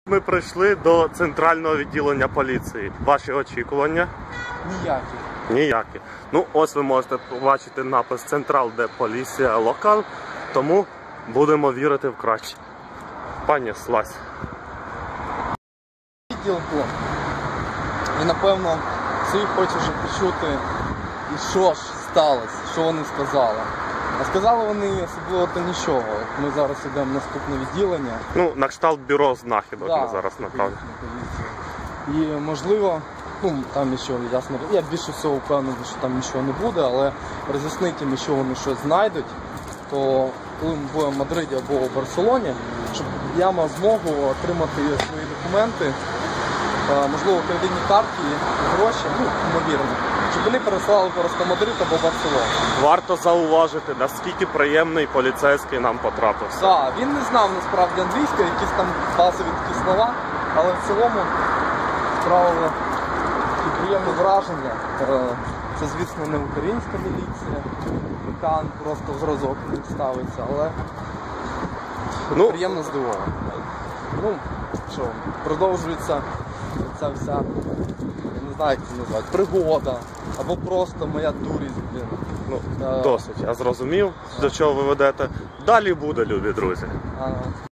Ми прийшли до центрального відділення поліції. Ваші очікування? Ніякі. Ніякі. Ну, ось ви можете побачити напис «Централ де поліція локал», тому будемо вірити в краще. Пані Слась. Відділку. І напевно всі хочуть вже почути, і що ж сталося, що вони сказали. А сказали вони особливо-то нічого. Ми зараз йдемо в наступне відділення. Ну, на кшталт бюро знахідок ми зараз направимо. І можливо, ну там ще ясно, я більше всього впевнений, що там нічого не буде, але роз'яснити їм, що вони щось знайдуть, то коли ми будемо в Мадриді або в Барселоні, щоб я мав змогу отримати свої документи, можливо, кредитні картки, гроші, ну, ймовірно, щоб вони переслали просто в Мадрид або Барселону. Варто зауважити, наскільки приємний поліцейський нам потрапився. Так, він не знав насправді англійської, якісь там базові такі слова, але в цілому справили такі приємні враження. Це, звісно, не українська міліція, яка просто в зразок не ставиться, але приємно здивований. Ну, що, продовжується ця вся, я не знаю, як це назвати, пригода, або просто моя дурість, блін. Ну, досить, я зрозумів, до чого ви ведете. Далі буде, любі друзі.